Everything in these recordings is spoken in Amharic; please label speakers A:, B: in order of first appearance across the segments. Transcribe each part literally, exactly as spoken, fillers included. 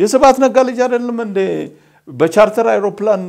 A: የሰባት ነጋ ልጅ አይደለም እንደ በቻርተር አይሮፕላን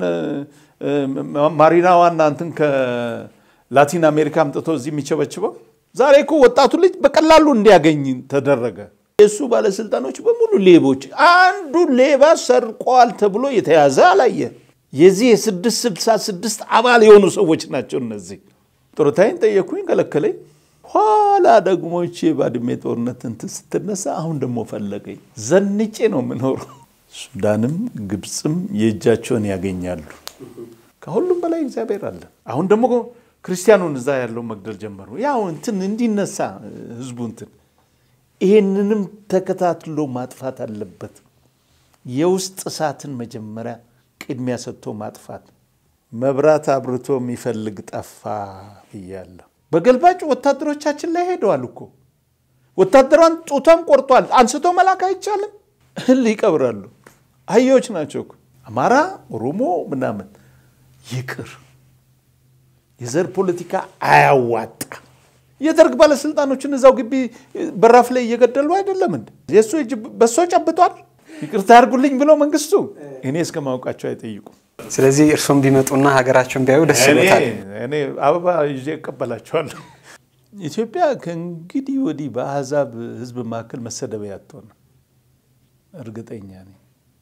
A: ማሪናዋና እንትን ከላቲን አሜሪካ አምጥቶ እዚህ የሚቸበችበው ዛሬ እኮ ወጣቱ ልጅ በቀላሉ እንዲያገኝ ተደረገ የሱ ባለስልጣኖች በሙሉ ሌቦች አንዱ ሌባ ሰርቋል ተብሎ የተያዘ አላየ የዚህ የ666 አባል የሆኑ ሰዎች ናቸው እነዚህ ጦርታይን ጠየቁኝ ከለከለኝ ኋላ ደግሞ እቺ ባድሜ ጦርነትን ስትነሳ አሁን ደግሞ ፈለገኝ ዘንጬ ነው ምኖር ሱዳንም ግብጽም የእጃቸውን ያገኛሉ ከሁሉም በላይ እግዚአብሔር አለ አሁን ደግሞ ክርስቲያኑን እዛ ያለው መግደል ጀመሩ ያው እንትን እንዲነሳ ህዝቡ እንትን ይሄንንም ተከታትሎ ማጥፋት አለበት የውስጥ እሳትን መጀመሪያ ቅድሚያ ሰጥቶ ማጥፋት መብራት አብርቶ የሚፈልግ ጠፋ ይያለው በገልባጭ ወታደሮቻችን ላይ ሄደዋል እኮ ወታደራን ጡታን ቆርጧል አንስቶ መላክ አይቻልም ሊቀብራሉ አዮች ናቸው አማራ ኦሮሞ ምናምን ይቅር የዘር ፖለቲካ አያዋጣ የደርግ ባለስልጣኖችን እዛው ግቢ በራፍ ላይ እየገደሉ አይደለም እንዴ የሱ እጅ በሶ ጨብጧል ይቅርታ አርጉልኝ ብሎ መንግስቱ እኔ እስከማውቃቸው አይጠይቁ
B: ስለዚህ እርሶም ቢመጡና ሀገራቸውን ቢያዩ ደስ ይላል
A: እኔ አበባ ይዤ እቀበላቸዋለሁ ኢትዮጵያ ከእንግዲህ ወዲህ በአሕዛብ ህዝብ ማከል መሰደቢያ አትሆን እርግጠኛ ነኝ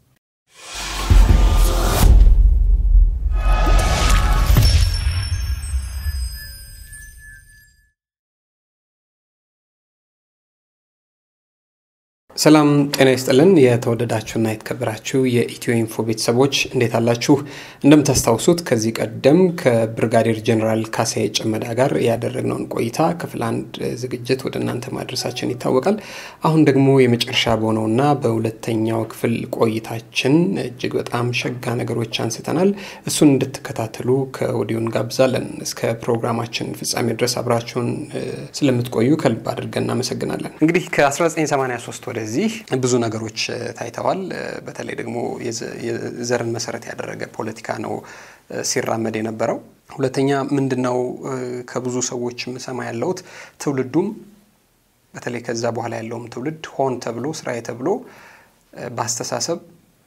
B: ሰላም ጤና ይስጥልን የተወደዳችሁና የተከበራችሁ የኢትዮኢንፎ ቤተሰቦች እንዴት አላችሁ እንደምታስታውሱት ከዚህ ቀደም ከብርጋዴር ጀነራል ካሳዬ ጨመዳ ጋር ያደረግነውን ቆይታ ክፍል አንድ ዝግጅት ወደናንተ ማድረሳችን ይታወቃል አሁን ደግሞ የመጨረሻ በሆነውና በሁለተኛው ክፍል ቆይታችን እጅግ በጣም ሸጋ ነገሮች አንስተናል እሱን እንድትከታተሉ ከኦዲዮን ጋብዛለን እስከ ፕሮግራማችን ፍጻሜ ድረስ አብራችሁን ስለምትቆዩ ከልብ አድርገን እናመሰግናለን እንግዲህ ከ1983 ወደ እዚህ ብዙ ነገሮች ታይተዋል በተለይ ደግሞ የዘርን መሰረት ያደረገ ፖለቲካ ነው ሲራመድ የነበረው ሁለተኛ ምንድነው ከብዙ ሰዎች መሰማ ያለው ትውልዱም በተለይ ከዛ በኋላ ያለውም ትውልድ ሆን ተብሎ ስራዬ ተብሎ ባስተሳሰብ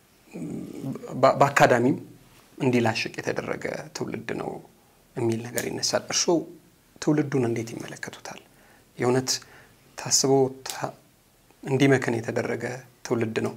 B: በአካዳሚም እንዲላሽቅ የተደረገ ትውልድ ነው የሚል ነገር ይነሳል እርሱ ትውልዱን እንዴት ይመለከቱታል የሆነት ታስቦ እንዲመከን የተደረገ ትውልድ ነው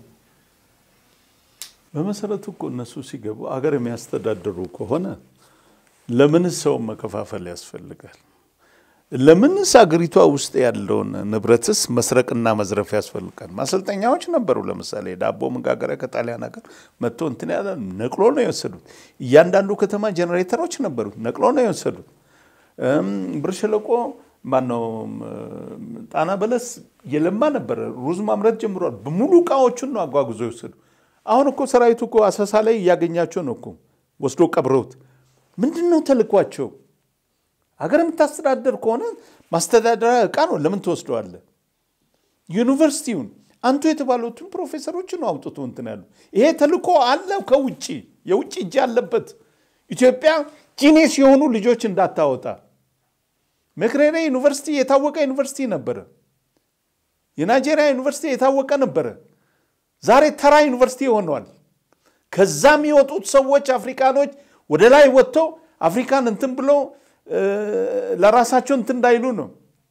A: በመሰረቱ እኮ እነሱ ሲገቡ አገር የሚያስተዳድሩ ከሆነ ለምን ሰው መከፋፈል ያስፈልጋል ለምን አገሪቷ ውስጥ ያለውን ንብረትስ መስረቅና መዝረፍ ያስፈልጋል ማሰልጠኛዎች ነበሩ ለምሳሌ ዳቦ መጋገሪያ ከጣሊያን ሀገር መጥቶ እንትን ያለ ነቅሎ ነው የወሰዱት እያንዳንዱ ከተማ ጄነሬተሮች ነበሩ ነቅሎ ነው የወሰዱት ብርሸለቆ ማነው ጣና በለስ የለማ ነበር ሩዝ ማምረት ጀምሯል በሙሉ ቃዎችን ነው አጓጉዞ ይወሰዱ አሁን እኮ ሰራዊቱ እኮ አሰሳ ላይ ያገኛቸው ነው እኮ ወስዶ ቀብረውት ምንድነው ተልኳቸው አገር የምታስተዳደር ከሆነ ማስተዳደሪያ ዕቃ ነው ለምን ተወስደዋል ዩኒቨርሲቲውን አንቱ የተባሉትን ፕሮፌሰሮች ነው አውጥቶ እንትን ያሉ ይሄ ተልኮ አለ ከውጪ የውጪ እጅ ያለበት ኢትዮጵያ ጂኒስ የሆኑ ልጆች እንዳታወጣ መክሬሬ ዩኒቨርሲቲ የታወቀ ዩኒቨርሲቲ ነበር የናይጄሪያ ዩኒቨርሲቲ የታወቀ ነበር ዛሬ ተራ ዩኒቨርሲቲ ሆኗል ከዛም የወጡት ሰዎች አፍሪካኖች ወደ ላይ ወጥተው አፍሪካን እንትን ብሎ ለራሳቸው እንትን እንዳይሉ ነው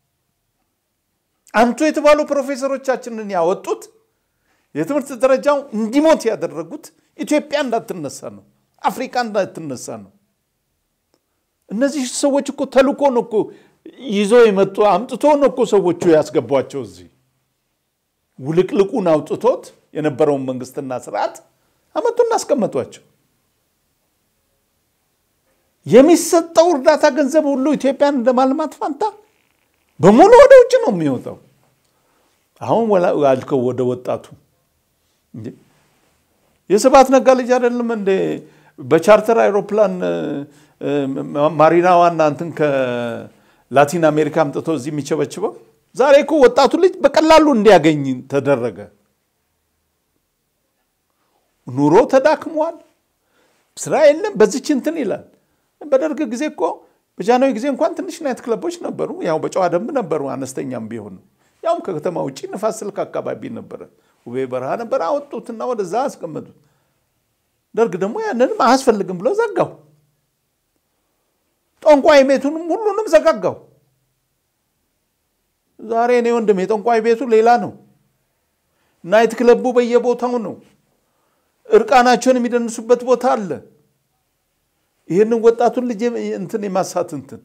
A: አንቱ የተባሉ ፕሮፌሰሮቻችንን ያወጡት የትምህርት ደረጃው እንዲሞት ያደረጉት ኢትዮጵያ እንዳትነሳ ነው አፍሪካ እንዳትነሳ ነው እነዚህ ሰዎች እኮ ተልኮ ነው እኮ ይዞ የመጡ አምጥቶ ነው እኮ ሰዎቹ ያስገቧቸው እዚህ ውልቅልቁን አውጥቶት የነበረው መንግስትና ስርዓት አመጡና አስቀመጧቸው የሚሰጠው እርዳታ ገንዘብ ሁሉ ኢትዮጵያን እንደማልማት ፋንታ በሙሉ ወደ ውጭ ነው የሚወጣው አሁን ወላልከው ወደ ወጣቱ እንዴ የሰባት ነጋ ልጅ አይደለም እንደ በቻርተር አይሮፕላን ማሪናዋና እንትን ከላቲን አሜሪካ አምጥቶ እዚህ የሚቸበችበው ዛሬ እኮ ወጣቱ ልጅ በቀላሉ እንዲያገኝ ተደረገ ኑሮ ተዳክሟል ስራ የለም በዚች እንትን ይላል በደርግ ጊዜ እኮ በጃንሆይ ጊዜ እንኳን ትንሽ ናይት ክለቦች ነበሩ ያው በጨዋ ደንብ ነበሩ አነስተኛም ቢሆን ያው ከከተማ ውጪ ንፋስ ስልክ አካባቢ ነበር ውቤ በረሃ ነበር አወጡትና ወደዛ አስቀመጡት ደርግ ደግሞ ያንንም አያስፈልግም ብሎ ዘጋው ጠንቋይ ቤቱንም ሁሉንም ዘጋጋው ዛሬ ነው ወንድም የጠንቋይ ቤቱ ሌላ ነው ናይት ክለቡ በየቦታው ነው እርቃናቸውን የሚደንሱበት ቦታ አለ ይሄንን ወጣቱን ልጅ እንትን የማሳት እንትን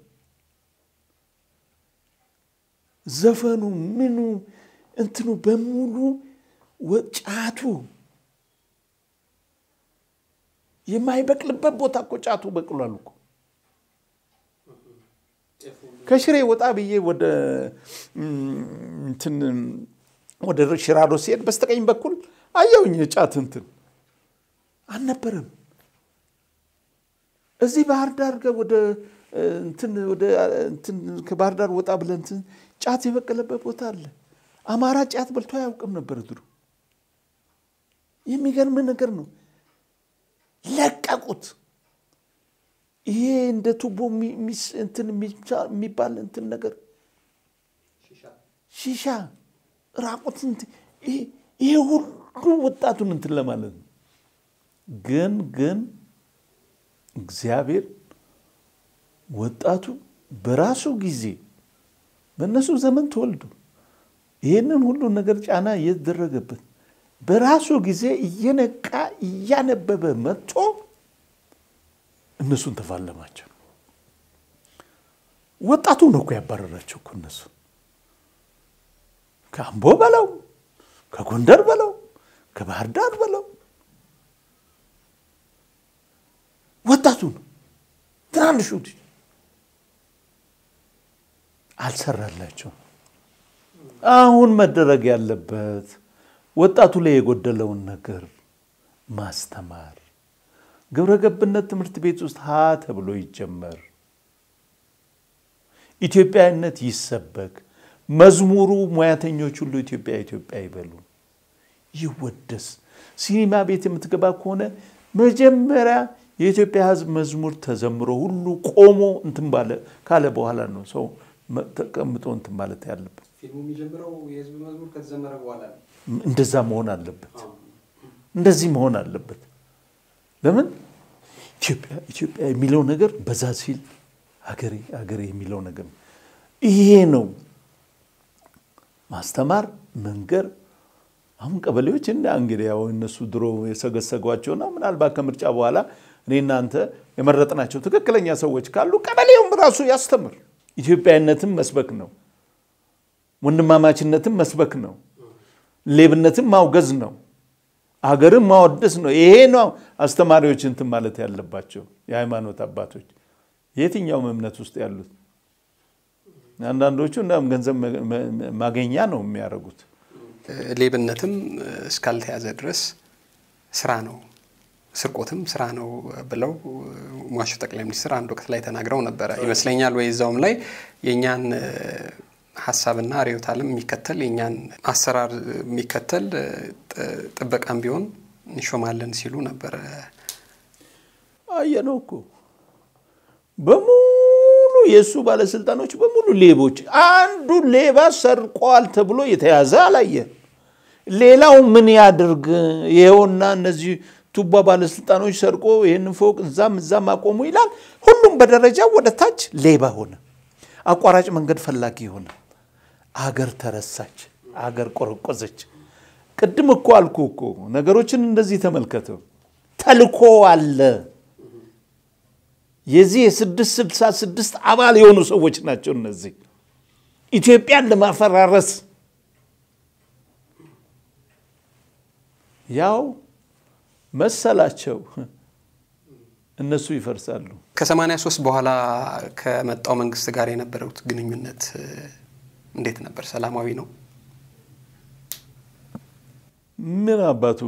A: ዘፈኑ ምኑ እንትኑ በሙሉ ወጫቱ የማይበቅልበት ቦታ እኮ ጫቱ በቅሏል እኮ ከሽሬ ወጣ ብዬ ወደ እንትን ወደ ሽራዶ ሲሄድ በስተቀኝ በኩል አየውኝ ጫት እንትን አልነበረም እዚህ ባህር ዳር ጋር ወደ እንትን ወደ እንትን ከባህር ዳር ወጣ ብለን እንትን ጫት የበቀለበት ቦታ አለ አማራ ጫት በልቶ ያውቅም ነበር ድሮ የሚገርም ነገር ነው ለቀቁት ይሄ እንደ ቱቦ ሚስ እንትን የሚባል እንትን ነገር ሺሻ ሺሻ ራቁት ይሄ ሁሉ ወጣቱን እንትን ለማለት ግን ግን እግዚአብሔር ወጣቱ በራሱ ጊዜ በእነሱ ዘመን ተወልዶ ይሄንን ሁሉ ነገር ጫና እየተደረገበት በራሱ ጊዜ እየነቃ እያነበበ መጥቶ እነሱን ተፋለማቸው ወጣቱ ነው እኮ ያባረራቸው እኮ እነሱ ከአምቦ በለው ከጎንደር በለው ከባህር ዳር በለው ወጣቱ ነው ትናንሹ አልሰራላቸው አሁን መደረግ ያለበት ወጣቱ ላይ የጎደለውን ነገር ማስተማር ግብረገብነት ትምህርት ቤት ውስጥ ሀ ተብሎ ይጀመር ኢትዮጵያዊነት ይሰበክ መዝሙሩ ሙያተኞች ሁሉ ኢትዮጵያ ኢትዮጵያ ይበሉ ይወደስ ሲኒማ ቤት የምትገባ ከሆነ መጀመሪያ የኢትዮጵያ ህዝብ መዝሙር ተዘምሮ ሁሉ ቆሞ እንትን ባለ ካለ በኋላ ነው ሰው ተቀምጦ እንትን ማለት ያለበት
B: ፊልሙ የሚጀምረው የህዝብ መዝሙር ከተዘመረ በኋላ
A: እንደዛ መሆን አለበት እንደዚህ መሆን አለበት ለምን ኢትዮጵያ ኢትዮጵያ የሚለው ነገር በዛ ሲል ሀገሬ ሀገሬ የሚለው ነገር ይሄ ነው ማስተማር መንገር አሁን ቀበሌዎች እና እንግዲህ ያው እነሱ ድሮ የሰገሰጓቸውና ምናልባት ከምርጫ በኋላ እኔና አንተ የመረጥናቸው ትክክለኛ ሰዎች ካሉ ቀበሌውም ራሱ ያስተምር ኢትዮጵያዊነትን መስበክ ነው ወንድማማችነትን መስበክ ነው ሌብነትን ማውገዝ ነው አገርን ማወደስ ነው ይሄ ነው አስተማሪዎች እንትን ማለት ያለባቸው የሃይማኖት አባቶች የትኛው እምነት ውስጥ ያሉት አንዳንዶቹ እንደም ገንዘብ ማገኛ ነው የሚያረጉት
B: ሌብነትም እስካልተያዘ ድረስ ስራ ነው ስርቆትም ስራ ነው ብለው ሟቹ ጠቅላይ ሚኒስትር አንድ ወቅት ላይ ተናግረው ነበር ይመስለኛል ወይ እዛውም ላይ የኛን ሐሳብና ሪዮታልም የሚከተል የኛን አሰራር የሚከተል ጥበቃም ቢሆን እንሾማለን ሲሉ ነበር
A: አየነው እኮ በሙሉ የሱ ባለስልጣኖች በሙሉ ሌቦች አንዱ ሌባ ሰርቋል ተብሎ የተያዘ አላየ ሌላው ምን ያድርግ ይሄውና እነዚህ ቱባ ባለስልጣኖች ሰርቆ ይሄንን ፎቅ እዛም እዛም አቆሙ ይላል ሁሉም በደረጃው ወደ ታች ሌባ ሆነ አቋራጭ መንገድ ፈላጊ ሆነ አገር ተረሳች አገር ቆረቆዘች ቅድም እኮ አልኩ እኮ ነገሮችን እንደዚህ ተመልከተው ተልኮ አለ የዚህ ስድስት ስልሳ ስድስት አባል የሆኑ ሰዎች ናቸው እነዚህ ኢትዮጵያን ለማፈራረስ ያው መሰላቸው እነሱ ይፈርሳሉ
B: ከ83 በኋላ ከመጣው መንግስት ጋር የነበረው ግንኙነት እንዴት ነበር ሰላማዊ ነው
A: ምን አባቱ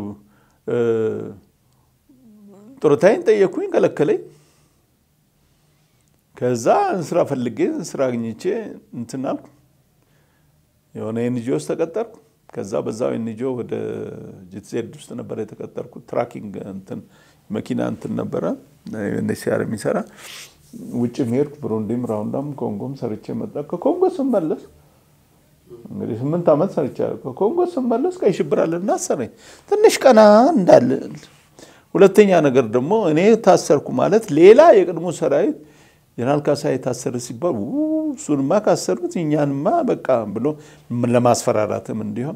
A: ጥሩታይን ጠየቁኝ ከለከለኝ ከዛ ስራ ፈልጌ ስራ አግኝቼ እንትናልኩ የሆነ ኤንጂኦስ ተቀጠርኩ ከዛ በዛው ኤንጂኦ ወደ ጂቲዜድ ውስጥ ነበር የተቀጠርኩ ትራኪንግ እንትን መኪና እንትን ነበር እንደሲያር የሚሰራ ውጭ ሄድኩ ብሩንዲም ራውንዳም ኮንጎም ሰርቼ መጣ ከኮንጎ ስመለስ እንግዲህ ስምንት ዓመት ሰርቻለሁ ኮንጎ ስመለስ ቀይ ሽብር አለና አሰረኝ ትንሽ ቀና እንዳለ ሁለተኛ ነገር ደግሞ እኔ ታሰርኩ ማለት ሌላ የቅድሞ ሰራዊት ጀነራል ካሳይ ታሰረ ሲባል ሱንማ ካሰሩት እኛንማ በቃ ብሎ ለማስፈራራትም እንዲሆን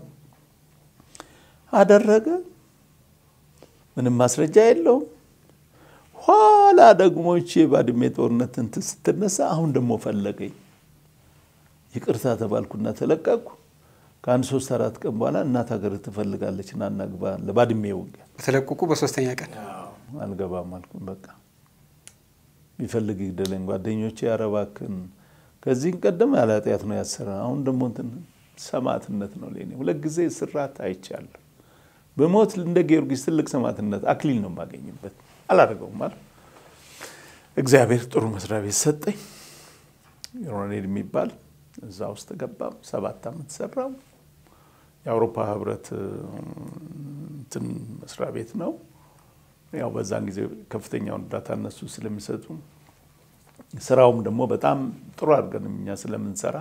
A: አደረገ ምንም ማስረጃ የለው ኋላ ደግሞ እቺ ባድሜ ጦርነት እንት ስትነሳ አሁን ደግሞ ፈለገኝ ይቅርታ ተባልኩና ተለቀቅኩ ካን ሶስት አራት ቀን በኋላ እናት ሀገር ትፈልጋለችና እናግባ ለባድሜ ወንጌ
B: ተለቀቁ በሶስተኛ ቀን
A: አልገባም አልኩ በቃ ይፈልግ ይደለኝ ጓደኞቼ ያረባክን ከዚህ ቀደም ያላጥያት ነው ያሰራ አሁን ደግሞ እንትን ሰማዕትነት ነው ለኔ ሁለት ጊዜ ስራት አይቻለሁ በሞት እንደ ጊዮርጊስ ትልቅ ሰማዕትነት አክሊል ነው ማገኝበት አላደረገውም ማለት እግዚአብሔር ጥሩ መስሪያ ቤት ሰጠኝ ሮኔል የሚባል እዛ ውስጥ ገባም ሰባት አመት ሰራው የአውሮፓ ህብረት እንትን መስሪያ ቤት ነው ያው በዛን ጊዜ ከፍተኛው እርዳታ እነሱ ስለሚሰጡ ስራውም ደግሞ በጣም ጥሩ አድርገን እኛ ስለምንሰራ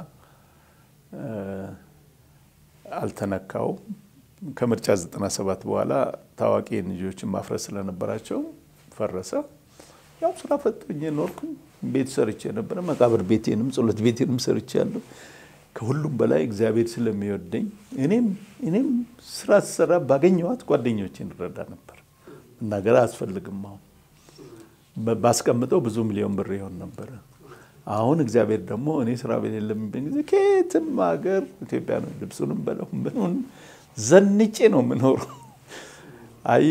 A: አልተነካው ከምርጫ ዘጠና ሰባት በኋላ ታዋቂ ልጆችን ማፍረስ ስለነበራቸው ፈረሰ ያው ስራ ፈጥኜ ኖርኩ ቤት ሰርቼ ነበር መቃብር ቤቴንም ጸሎት ቤቴንም ሰርቻለሁ ከሁሉም በላይ እግዚአብሔር ስለሚወደኝ እኔም እኔም ስራ ሰራ ባገኘዋት ጓደኞቼን ረዳ ነበር ነገር አስፈልግም አሁን ባስቀምጠው ብዙ ሚሊዮን ብር ይሆን ነበር አሁን እግዚአብሔር ደግሞ እኔ ስራ በሌለም ቢንጊዜ ከየትም ሀገር ኢትዮጵያ ነው ልብሱንም በለው ምኑን ዘንጬ ነው ምኖር አየ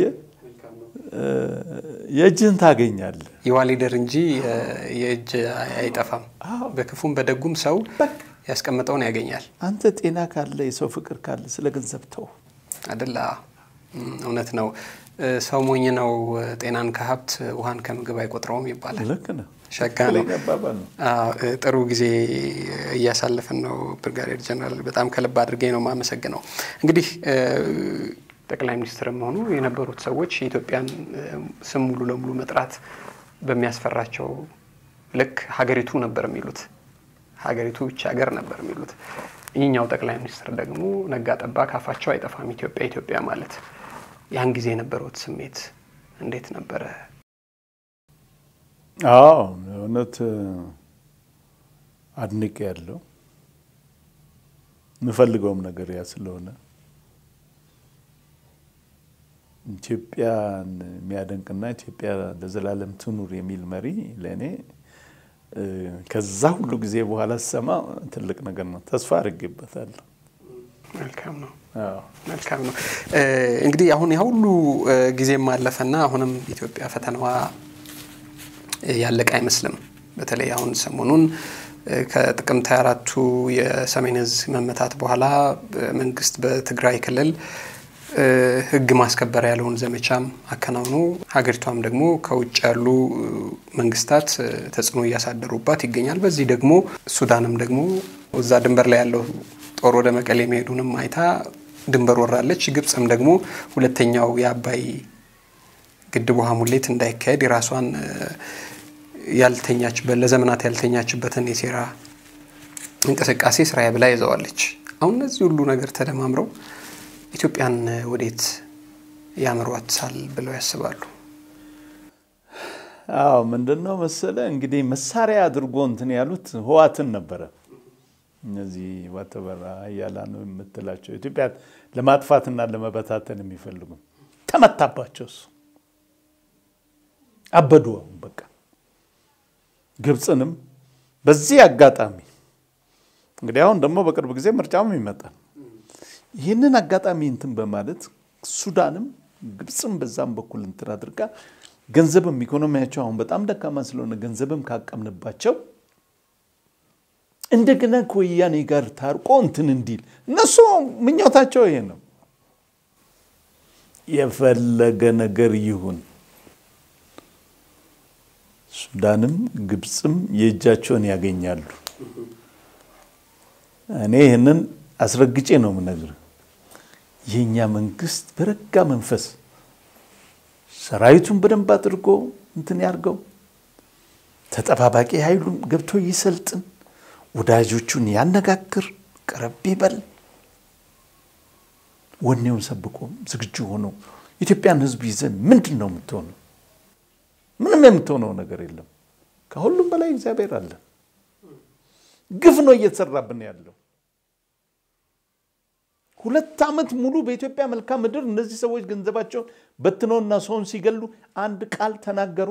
A: የእጅን ታገኛለህ
B: ይዋሊደር እንጂ የእጅ አይጠፋም በክፉም በደጉም ሰው ያስቀምጠውን ያገኛል
A: አንተ ጤና ካለ የሰው ፍቅር ካለ ስለ ገንዘብ ተው
B: አይደል እውነት ነው ሰው ሞኝ ነው ጤናን ከሀብት ውሃን ከምግብ አይቆጥረውም ይባላል
A: ልክ ነው
B: ሸካ ነው አዎ ጥሩ ጊዜ ያሳለፈን ነው ብርጋዴር ጀነራል በጣም ከልብ አድርጌ ነው ማመሰግነው እንግዲህ ጠቅላይ ሚኒስትርም ሆኑ የነበሩት ሰዎች ኢትዮጵያን ስም ሙሉ ለሙሉ መጥራት በሚያስፈራቸው ልክ ሀገሪቱ ነበር የሚሉት ሀገሪቱ ብቻ ሀገር ነበር የሚሉት እኛው ጠቅላይ ሚኒስትር ደግሞ ነጋ ጠባ ካፋቸው አይጠፋም ኢትዮጵያ ኢትዮጵያ ማለት ያን ጊዜ የነበሩት ስሜት እንዴት ነበር
A: አዎ እውነት አድንቄ ያለው ምፈልገውም ነገር ያ ስለሆነ ኢትዮጵያን የሚያደንቅና ኢትዮጵያ ለዘላለም ትኑር የሚል መሪ ለኔ ከዛ ሁሉ ጊዜ በኋላ ሰማ ትልቅ ነገር ነው ተስፋ አድርጌበታለሁ
B: መልካም ነው አዎ መልካም ነው እንግዲህ አሁን ያ ሁሉ ጊዜ ማለፈና አሁንም ኢትዮጵያ ፈተናዋ ያለቀ አይመስልም በተለይ አሁን ሰሞኑን ከጥቅምት ሃያ አራቱ የሰሜን ዕዝ መመታት በኋላ መንግስት በትግራይ ክልል ህግ ማስከበር ያለውን ዘመቻም አከናውኖ ሀገሪቷም ደግሞ ከውጭ ያሉ መንግስታት ተጽዕኖ ያሳደሩባት ይገኛል በዚህ ደግሞ ሱዳንም ደግሞ እዛ ድንበር ላይ ያለው ጦር ወደ መቀሌ መሄዱንም አይታ ድንበር ወራለች ግብጽም ደግሞ ሁለተኛው የአባይ ግድብ ውሃ ሙሌት እንዳይካሄድ የራሷን ያልተኛችበት ለዘመናት ያልተኛችበትን የሴራ እንቅስቃሴ ስራዬ ብላ ይዘዋለች አሁን እዚህ ሁሉ ነገር ተደማምረው ኢትዮጵያን ወዴት ያመሯታል ብለው ያስባሉ
A: አዎ ምንድነው መሰለ እንግዲህ መሳሪያ አድርጎ እንትን ያሉት ህዋትን ነበር እነዚህ ወተበራ ያላኑ የምትላቸው ኢትዮጵያ ለማጥፋትና ለመበታተን የሚፈልጉ ተመታባቸው አበዱ በቃ ግብጽንም በዚህ አጋጣሚ እንግዲህ አሁን ደግሞ በቅርብ ጊዜ ምርጫም ይመጣል ይሄንን አጋጣሚ እንትን በማለት ሱዳንም ግብጽም በዛም በኩል እንትን አድርጋ ገንዘብም ኢኮኖሚያቸው አሁን በጣም ደካማ ስለሆነ ገንዘብም ካቀምንባቸው እንደገና ከወያኔ ጋር ታርቆ እንትን እንዲል እነሱ ምኞታቸው ይሄ ነው የፈለገ ነገር ይሁን ሱዳንም ግብጽም የእጃቸውን ያገኛሉ እኔ ይሄንን አስረግጬ ነው የምነግርህ የኛ መንግስት በረጋ መንፈስ ሰራዊቱን በደንብ አድርጎ እንትን ያርገው ተጠባባቂ ኃይሉን ገብቶ ይሰልጥን ወዳጆቹን ያነጋግር ቀረብ ይበል ወኔውን ሰብቆ ዝግጁ ሆኖ ኢትዮጵያን ህዝብ ይዘን ምንድነው የምትሆነው ምንም የምትሆነው ነገር የለም ከሁሉም በላይ እግዚአብሔር አለ ግፍ ነው እየተሰራብን ያለው ሁለት አመት ሙሉ በኢትዮጵያ መልካም ምድር እነዚህ ሰዎች ገንዘባቸው በትነውና ሰውን ሲገሉ አንድ ቃል ተናገሩ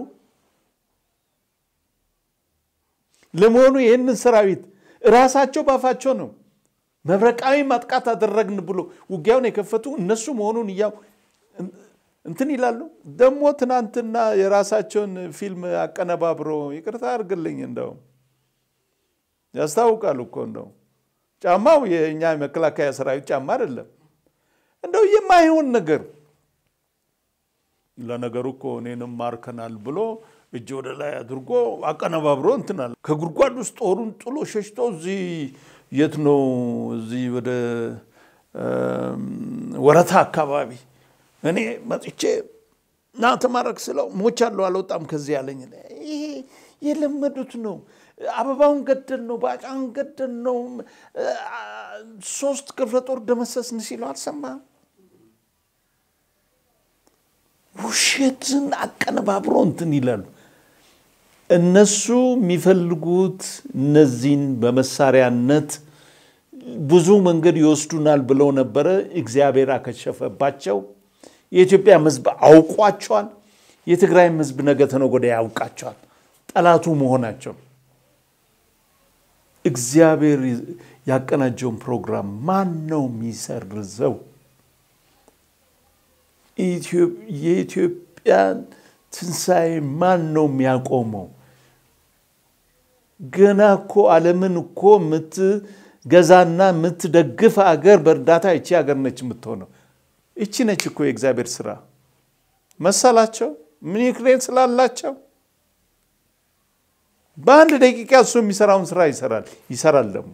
A: ለመሆኑ ይሄንን ሰራዊት ራሳቸው ባፋቸው ነው መብረቃዊ ማጥቃት አደረግን ብሎ ውጊያውን የከፈቱ እነሱ መሆኑን ያው እንትን ይላሉ ደሞ ትናንትና የራሳቸውን ፊልም አቀነባብሮ ይቅርታ አርግልኝ እንደው ያስታውቃሉ እኮ እንደው ጫማው የኛ መከላከያ ሰራዊት ጫማ አይደለም እንደው የማይሆን ነገር ለነገሩ እኮ እኔንም ማርከናል ብሎ እጅ ወደ ላይ አድርጎ አቀነባብሮ እንትናል ከጉርጓድ ውስጥ ጦሩን ጥሎ ሸሽቶ እዚ የት ነው እዚ ወደ ወረታ አካባቢ እኔ መጥቼ ና ተማረክ ስለው ሞቻለሁ አልወጣም ከዚህ ያለኝ ይሄ የለመዱት ነው አበባውን ገደል ነው ባጫን ገደል ነው ሶስት ክፍለ ጦር ደመሰስን ሲሉ አልሰማ ውሸትን አቀነባብሮ እንትን ይላሉ እነሱ የሚፈልጉት እነዚህን በመሳሪያነት ብዙ መንገድ ይወስዱናል ብለው ነበር እግዚአብሔር አከሸፈባቸው የኢትዮጵያ ህዝብ አውቋቸዋል የትግራይ ህዝብ ነገ ተነጎደ ያውቃቸዋል ጠላቱ መሆናቸው እግዚአብሔር ያቀናጀውን ፕሮግራም ማን ነው የሚሰርዘው ኢትዮጵያ ትንሳኤ ማን ነው የሚያቆመው ገና እኮ ዓለምን እኮ ምት ገዛና ምትደግፍ አገር በርዳታ እቺ አገር ነች የምትሆነው እቺ ነች እኮ የእግዚአብሔር ስራ መሰላቸው ምን ይክሬን ስላላቸው በአንድ ደቂቃ እሱ የሚሰራውን ስራ ይሰራል ይሰራል ደም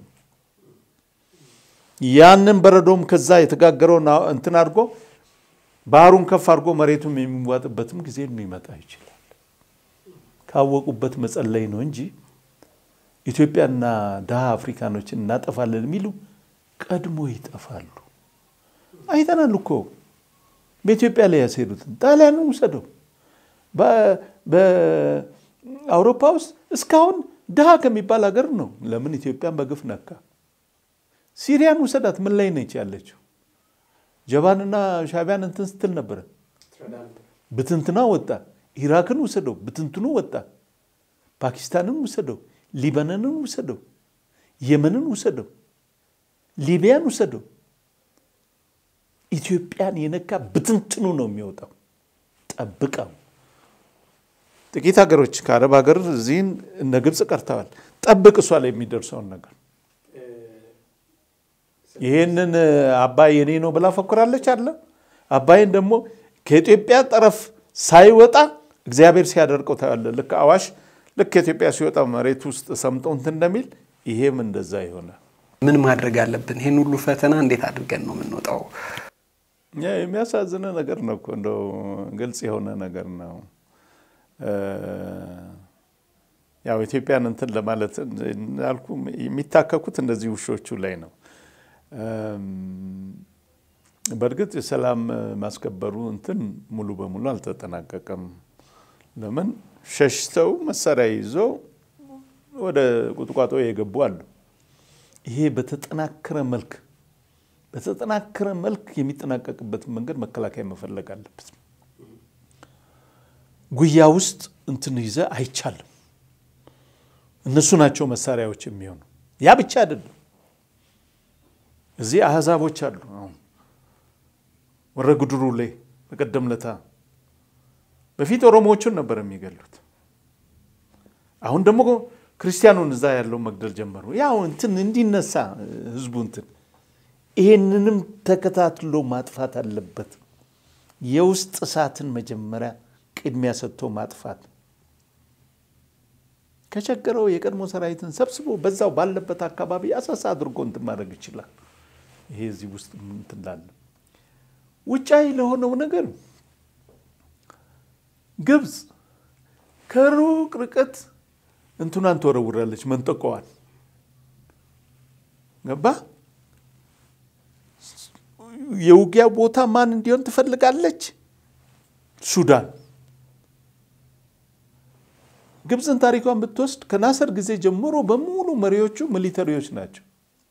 A: ያንን በረዶም ከዛ የተጋገረው እንትን አድርጎ ባሩን ከፍ አድርጎ መሬቱም የሚዋጥበትም ጊዜ የሚመጣ ይችላል ካወቁበት መጸለይ ነው እንጂ ኢትዮጵያና ዳሃ አፍሪካኖችን እናጠፋለን የሚሉ ቀድሞ ይጠፋሉ አይተናል እኮ በኢትዮጵያ ላይ ያሰሩት ጣሊያንን ወሰደው በአውሮፓ ውስጥ እስካሁን ዳሃ ከሚባል ሀገር ነው ለምን ኢትዮጵያን በግፍ ነካ ሲሪያን ወሰዳት ምን ላይ ነች ያለችው ጃፓንና ሻቢያን እንትን ስትል ነበር ብትንትና ወጣ ኢራክን ወሰደው ብትንትኑ ወጣ ፓኪስታንን ወሰደው ሊባኖንን ወሰደው የመንን ወሰደው ሊቢያን ወሰደው ኢትዮጵያን የነካ ብትንትኑ ነው የሚወጣው ጠብቀው ጥቂት ሀገሮች ከአረብ ሀገር እዚህን እነ ግብጽ ቀርተዋል ጠብቅ እሷ ላይ የሚደርሰው ነገር ይሄንን አባይ የኔ ነው ብላ ፈክራለች አይደል አባይን ደግሞ ከኢትዮጵያ ጠረፍ ሳይወጣ እግዚአብሔር ሲያደርቀው ታያለ ለካ አዋሽ ለካ ኢትዮጵያ ሲወጣ መሬት ውስጥ ሰምጠው እንትን እንደሚል ይሄም እንደዛ ይሆናል
B: ምን ማድረግ አለብን ይሄን ሁሉ ፈተና እንዴት አድርገን ነው የምንወጣው
A: ያ የሚያሳዝነ ነገር ነው እኮ እንደው ግልጽ የሆነ ነገር ነው ያው ኢትዮጵያን እንትን ለማለት አልኩ የሚታከኩት እንደዚህ ውሾቹ ላይ ነው በርግጥ ሰላም ማስከበሩ እንትን ሙሉ በሙሉ አልተጠናቀቀም ለምን ሸሽተው መሳሪያ ይዘው ወደ ቁጥቋጦ የገቡ አሉ ይሄ በተጠናከረ መልክ በተጠናከረ መልክ የሚጠናቀቅበት መንገድ መከላከያ መፈለግ አለበት ጉያ ውስጥ እንትን ይዘ አይቻልም እነሱ ናቸው መሳሪያዎች የሚሆኑ ያ ብቻ አይደለም እዚህ አህዛቦች አሉ አሁን ወረጉድሩ ላይ በቀደምለታ በፊት ኦሮሞዎችን ነበር የሚገሉት አሁን ደግሞ ክርስቲያኑን እዛ ያለው መግደል ጀመሩ ያው እንትን እንዲነሳ ህዝቡ እንትን ይሄንንም ተከታትሎ ማጥፋት አለበት የውስጥ እሳትን መጀመሪያ ቅድሚያ ሰጥቶ ማጥፋት ከቸገረው የቀድሞ ሰራዊትን ሰብስቦ በዛው ባለበት አካባቢ አሳሳ አድርጎ እንትን ማድረግ ይችላል ይሄ እዚህ ውስጥ እንትን ላለ ውጫይ ለሆነው ነገር ግብጽ ከሩቅ ርቀት እንትናን ተወረውራለች መንጠቆዋል ገባ የውጊያ ቦታ ማን እንዲሆን ትፈልጋለች ሱዳን ግብጽን ታሪኳን ብትወስድ ከናሰር ጊዜ ጀምሮ በሙሉ መሪዎቹ ሚሊተሪዎች ናቸው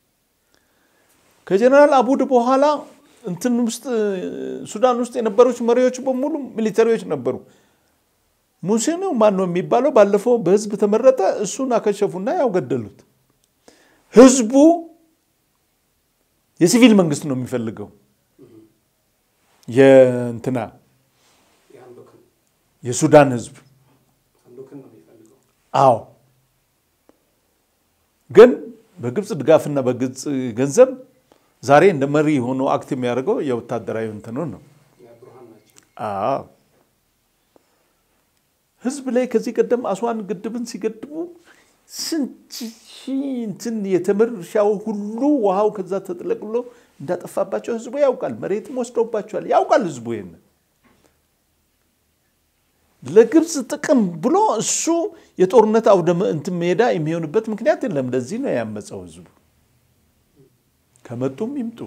A: ከጀነራል አቡድ በኋላ እንትን ውስጥ ሱዳን ውስጥ የነበሩት መሪዎች በሙሉ ሚሊተሪዎች ነበሩ ሙሴ ነው ማን ነው የሚባለው ባለፈው በህዝብ ተመረጠ እሱን አከሸፉና ያው ገደሉት ህዝቡ የሲቪል መንግስት ነው የሚፈልገው የእንትና የሱዳን ህዝብ አዎ ግን በግብጽ ድጋፍና በግብጽ ገንዘብ ዛሬ እንደ መሪ ሆኖ አክት የሚያደርገው የወታደራዊ እንትን ነው አዎ ህዝብ ላይ ከዚህ ቀደም አስዋን ግድብን ሲገድቡ ስንት እንትን የተመርሻው ሁሉ ውሃው ከዛ ተጥለቅሎ እንዳጠፋባቸው ህዝቡ ያውቃል መሬትም ወስዶባቸዋል ያውቃል ህዝቡ ይሄን ለግብጽ ጥቅም ብሎ እሱ የጦርነት አውደም እንትን ሜዳ የሚሆንበት ምክንያት የለም ለዚህ ነው ያመፀው ህዝቡ ከመጡም ይምጡ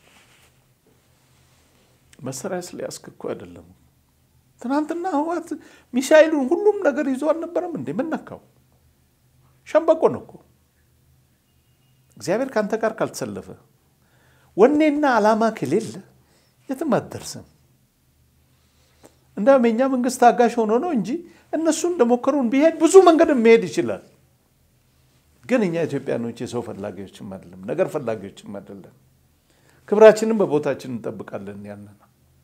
A: መሰራስ ሊያስከኩ አይደለም ትናንትና ህዋት ሚሳኤሉን ሁሉም ነገር ይዟል ነበርም እንዴ መነካው ሸምበቆ ነውኮ እግዚአብሔር ካንተ ጋር ካልተሰለፈ ወኔና አላማ ከሌለ የትም አትደርስም እንደመኛ መንግስት አጋሽ ሆኖ ነው እንጂ እነሱ እንደሞከሩን ቢሄድ ብዙ መንገድ መሄድ ይችላል ግን እኛ ኢትዮጵያኖች የሰው ፈላጊዎችም አይደለም ነገር ፈላጊዎችም አይደለም ክብራችንን በቦታችን እንጠብቃለን ያንና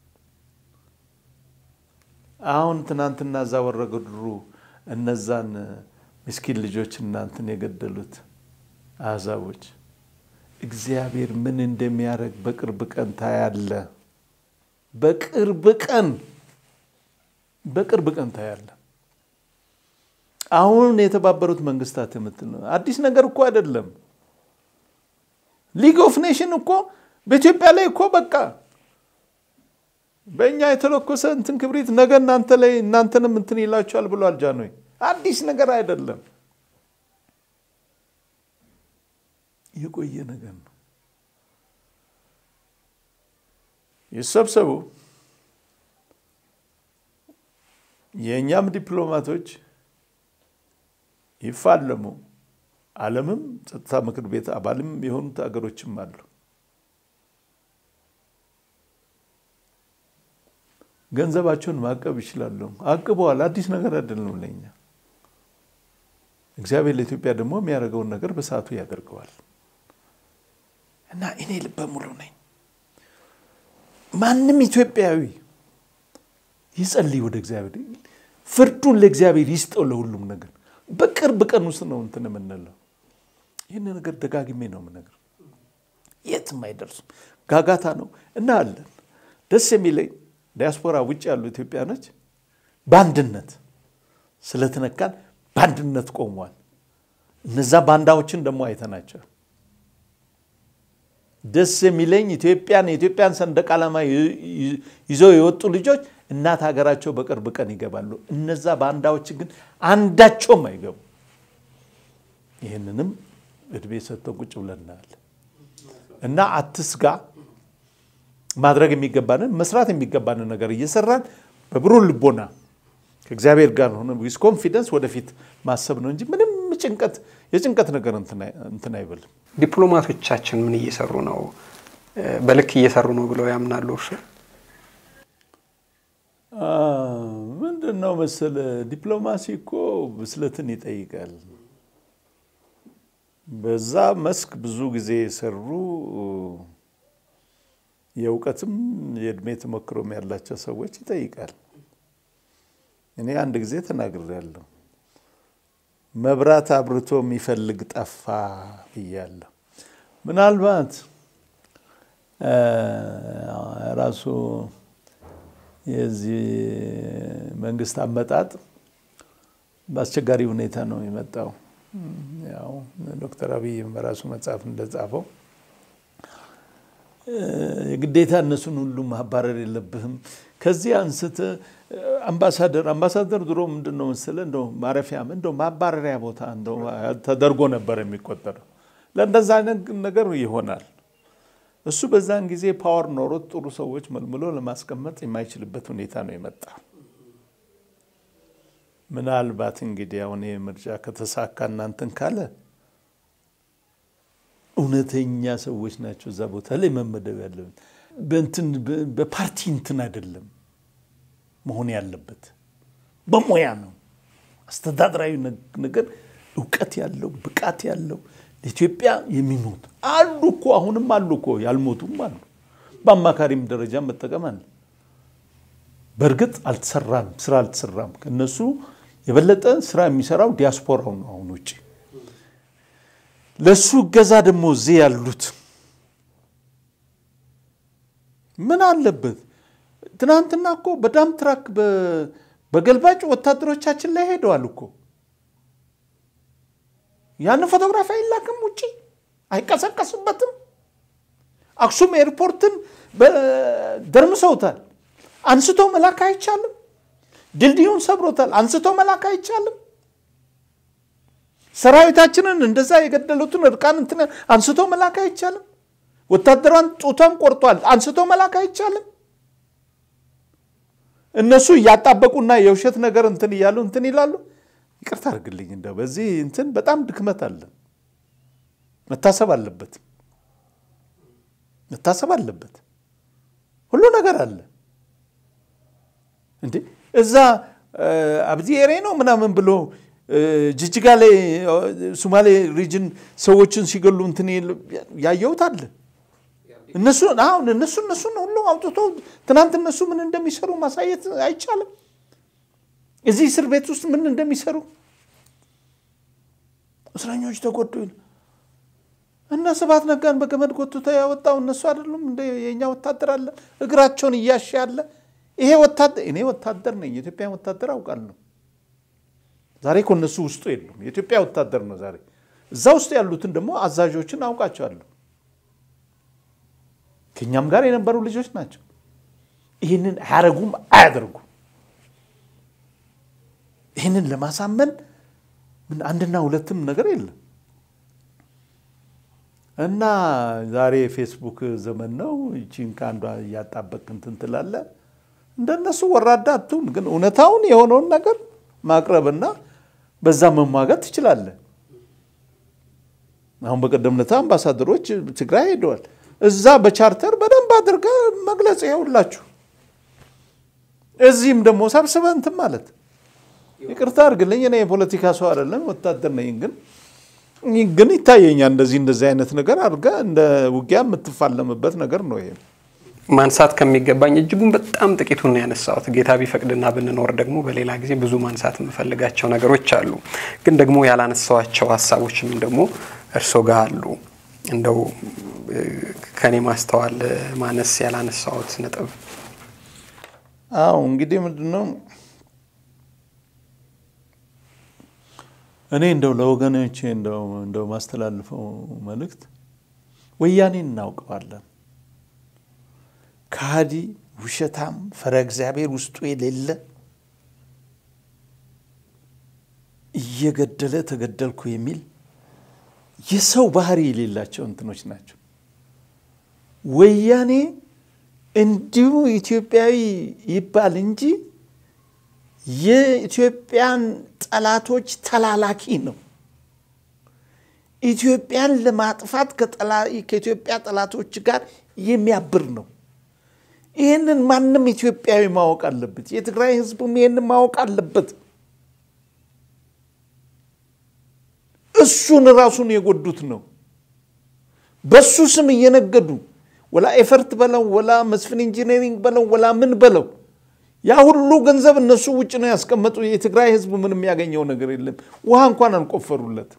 A: አሁን ትናንትና ዛወረገድሩ እነዛን ምስኪን ልጆች እናንተን የገደሉት አዛቦች እግዚአብሔር ምን እንደሚያረግ በቅርብ ቀን ታያለ በቅርብ ቀን በቅርብ ቀን ታያለ አሁን የተባበሩት መንግስታት የምትለው አዲስ ነገር እኮ አይደለም ሊግ ኦፍ ኔሽን እኮ በኢትዮጵያ ላይ እኮ በቃ በእኛ የተለኮሰ እንትን ክብሪት ነገ እናንተ ላይ እናንተንም እንትን ይላችኋል ብሎ አልጃኖይ አዲስ ነገር አይደለም የቆየ ነገር ነው ይሰብሰቡ የኛም ዲፕሎማቶች ይፋለሙ ዓለምም ጸጥታ ምክር ቤት አባልም የሆኑት አገሮችም አሉ ገንዘባቸውን ማቀብ ይችላሉ አቅበዋል አዲስ ነገር አይደለም ለኛ እግዚአብሔር ለኢትዮጵያ ደግሞ የሚያደርገው ነገር በሰዓቱ ያደርገዋል እና እኔ ልበ ሙሉ ነኝ ማንንም ኢትዮጵያዊ ይጸልይ ወደ እግዚአብሔር ፍርዱን ለእግዚአብሔር ይስጠው ለሁሉም ነገር በቅርብ ቀን ውስጥ ነው እንትን ምንለው ይሄን ነገር ደጋግሜ ነው ምነገር የትም አይደርስም ጋጋታ ነው እና አለን ደስ የሚለኝ ዲያስፖራ ውጭ ያሉ ኢትዮጵያኖች ባንድነት ስለተነካን ባንድነት ቆመዋል እነዛ ባንዳዎችን ደሞ አይተናቸው ደስ የሚለኝ ኢትዮጵያን ኢትዮጵያን ሰንደቅ ዓላማ ይዘው የወጡ ልጆች እናት ሀገራቸው በቅርብ ቀን ይገባሉ እነዛ ባንዳዎች ግን አንዳቸውም አይገቡ ይሄንንም እድቤ ሰጥተው ቁጭ ብለናል እና አትስጋ ማድረግ የሚገባንን መስራት የሚገባንን ነገር እየሰራን በብሩህ ልቦና ከእግዚአብሔር ጋር ሆነ ዊዝ ኮንፊደንስ ወደፊት ማሰብ ነው እንጂ ምንም ጭንቀት የጭንቀት ነገር እንትን እንትን አይበል
B: ዲፕሎማቶቻችን ምን እየሰሩ ነው በልክ እየሰሩ ነው ብለው ያምናሉ እርሱ
A: አ ምንድነው መሰለ ዲፕሎማሲ እኮ ብስለትን ይጠይቃል በዛ መስክ ብዙ ጊዜ ሰሩ የውቀትም የእድሜ ተመክሮም ያላቸው ሰዎች ይጠይቃል እኔ አንድ ጊዜ ተናግሬያለሁ መብራት አብርቶ የሚፈልግ ጠፋ ይያለሁ ምናልባት ራሱ የዚህ መንግስት አመጣጥ በአስቸጋሪ ሁኔታ ነው የመጣው ያው ዶክተር አብይ በራሱ መጽሐፍ እንደጻፈው የግዴታ እነሱን ሁሉ ማባረር የለብህም ከዚህ አንስተ አምባሳደር አምባሳደር ድሮ ምንድነው መሰለ እንደው ማረፊያም እንደው ማባረሪያ ቦታ እንደው ተደርጎ ነበር የሚቆጠረው ለእንደዛ ነገር ይሆናል እሱ በዛን ጊዜ ፓወር ኖሮት ጥሩ ሰዎች መልምሎ ለማስቀመጥ የማይችልበት ሁኔታ ነው የመጣው ምናልባት እንግዲህ አሁን የምርጫ ከተሳካ እናንተን ካለ እውነተኛ ሰዎች ናቸው እዛ ቦታ ላይ መመደብ ያለው በእንትን በፓርቲ እንትን አይደለም መሆን ያለበት በሞያ ነው አስተዳደራዊ ነገር ዕውቀት ያለው ብቃት ያለው ኢትዮጵያ የሚሞት አሉ እኮ አሁንም አሉ እኮ ያልሞቱም አሉ በአማካሪም ደረጃ መጠቀም አለ በርግጥ አልተሰራም ስራ አልተሰራም ከነሱ የበለጠ ስራ የሚሰራው ዲያስፖራው ነው አሁን ውጪ ለሱ ገዛ ደሞ እዚህ ያሉት ምን አለበት ትናንትና እኮ በዳም ትራክ በገልባጭ ወታደሮቻችን ላይ ሄደዋል እኮ ያን ፎቶግራፍ አይላክም ውጪ አይቀሰቀስበትም አክሱም ኤርፖርትን በደርምሰውታል አንስቶ መላክ አይቻልም ድልድዩን ሰብሮታል አንስቶ መላክ አይቻልም ሰራዊታችንን እንደዛ የገደሉትን እርቃን እንትን አንስቶ መላክ አይቻልም ወታደራን ጡታም ቆርጧል አንስቶ መላክ አይቻልም እነሱ ያጣበቁና የውሸት ነገር እንትን ይያሉ እንትን ይላሉ ይቅርታ አድርግልኝ እንደው በዚህ እንትን በጣም ድክመት አለ መታሰብ አለበት መታሰብ አለበት ሁሉ ነገር አለ እንዴ እዛ አብዲ ኤሬ ነው ምናምን ብሎ ጅጅጋ ላይ ሶማሌ ሪጅን ሰዎችን ሲገሉ እንትን ያየውት አለ እነሱ አሁን እነሱ እነሱ ሁሉ አውጥቶ ትናንት እነሱ ምን እንደሚሰሩ ማሳየት አይቻልም እዚህ እስር ቤት ውስጥ ምን እንደሚሰሩ እስረኞች ተጎዱ እና ሰባት ነጋን በገመድ ጎትቶ ያወጣው እነሱ አይደሉም እንደ የኛ ወታደር አለ እግራቸውን ይያሽ ያለ ይሄ ወታደር እኔ ወታደር ነኝ የኢትዮጵያ ወታደር አውቃለሁ ዛሬ ኮነሱ ውስጥ የለም የኢትዮጵያ ወታደር ነው ዛሬ እዛ ውስጥ ያሉትን ደግሞ አዛዦችን አውቃቸዋለሁ ከኛም ጋር የነበሩ ልጆች ናቸው ይሄንን ያረጉም አያደርጉም ይሄንን ለማሳመን ምን አንድና ሁለትም ነገር የለም እና ዛሬ ፌስቡክ ዘመን ነው እቺን ካንዷ ያጣበቅ እንትን ትላለ እንደነሱ ወራዳቱን ግን እውነታውን የሆነውን ነገር ማቅረብና በዛ መማጋት ይችላል አሁን በቀደምነታ አምባሳደሮች ትግራይ ሄደዋል እዛ በቻርተር በደንብ አድርገ መግለጽ ይውላችሁ እዚህም ደግሞ ሰብስበን እንትን ማለት ይቅርታ አድርግልኝ እኔ የፖለቲካ ሰው አይደለም ወታደር ነኝ ግን ግን ይታየኛል እንደዚህ እንደዚህ አይነት ነገር አድርጋ እንደ ውጊያ የምትፋለምበት ነገር ነው ይሄ
B: ማንሳት ከሚገባኝ እጅጉን በጣም ጥቂቱን ነው ያነሳውት ጌታ ቢፈቅድና ብንኖር ደግሞ በሌላ ጊዜ ብዙ ማንሳት የምፈልጋቸው ነገሮች አሉ ግን ደግሞ ያላነሳዋቸው ሐሳቦችም ደግሞ እርሶ ጋር አሉ እንደው ከኔ ማስተዋል ማነስ ያላነሳውት ነጥብ
A: አው እንግዲህ ምንድነው እኔ እንደው ለወገኖቼ እንደው እንደው ማስተላልፈው መልእክት ወያኔን እናውቀዋለን ካዲ ውሸታም ፈረ እግዚአብሔር ውስጡ የሌለ እየገደለ ተገደልኩ የሚል የሰው ባህሪ የሌላቸው እንትኖች ናቸው ወያኔ እንዲሁ ኢትዮጵያዊ ይባል እንጂ የኢትዮጵያን ጠላቶች ተላላኪ ነው ኢትዮጵያን ለማጥፋት ከጠላኢ ከኢትዮጵያ ጠላቶች ጋር የሚያብር ነው ይሄንን ማንንም ኢትዮጵያዊ ማወቅ አለበት የትግራይ ህዝብም ይሄንን ማወቅ አለበት እሱን ራሱን የጎዱት ነው በሱ ስም እየነገዱ ወላ ኤፈርት በለው ወላ መስፍን ኢንጂነሪንግ በለው ወላ ምን በለው ያ ሁሉ ገንዘብ እነሱ ውጭ ነው ያስቀመጡ የትግራይ ህዝብ ምንም ያገኘው ነገር የለም ውሃ እንኳን አንቆፈሩለት